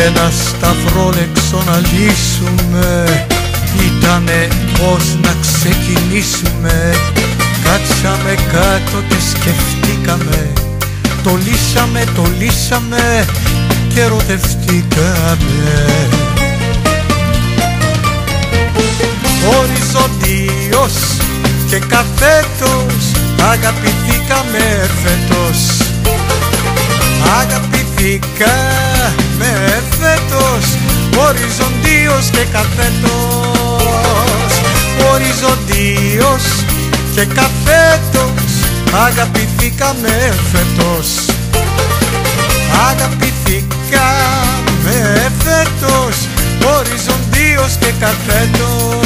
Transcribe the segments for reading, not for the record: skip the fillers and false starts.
ένα σταυρόλεξο να λύσουμε, ήτανε πως να ξεκινήσουμε. Κάτσαμε κάτω και σκεφτήκαμε, το λύσαμε και ερωτευτήκαμε. Οριζοντίως και καθέτος αγαπηθήκαμε φέτος. Αγαπηθήκαμε φέτος, οριζοντίως και καθέτος. Οριζοντίως και καθέτος αγαπηθήκαμε φέτος. Αγαπηθήκαμε φέτος, οριζοντίως και καθέτος.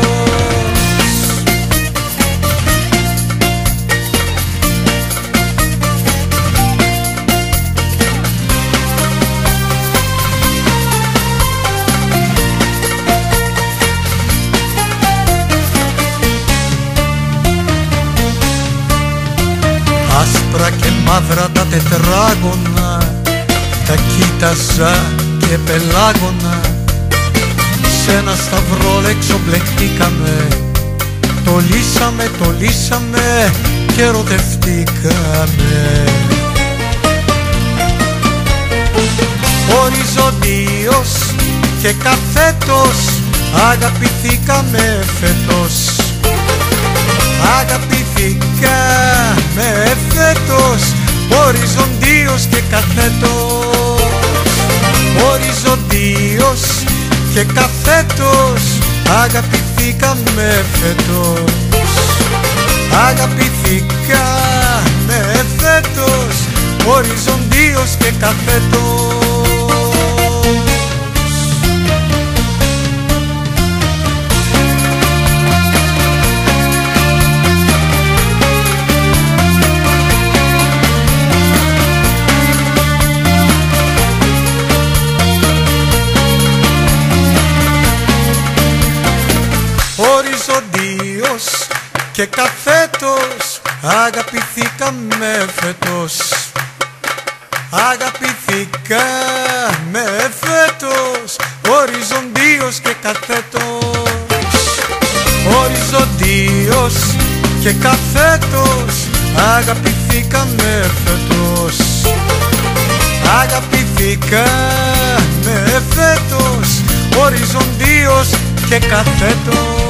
Άσπρα και μαύρα τα τετράγωνα, τα κοίταζα και πελάγωνα. Σ' ένα σταυρόλεξο μπλεχτήκαμε, το λύσαμε και ερωτευτήκαμε. Οριζοντίως και καθέτος αγαπηθήκαμε φέτος. Αγαπηθήκαμε φέτος, οριζοντίως και καθέτος. Οριζοντίως και καθέτος αγαπηθήκαμε φέτος. Αγαπηθήκαμε φέτος, οριζοντίως και καθέτος. Οριζοντίως και καθέτος αγαπηθήκαμε φέτος. Αγαπηθήκαμε φέτος, οριζοντίως και καθέτος. Οριζοντίως και καθέτος αγαπηθήκαμε φέτος. Αγαπηθήκαμε φέτος, οριζοντίως και καθέτος.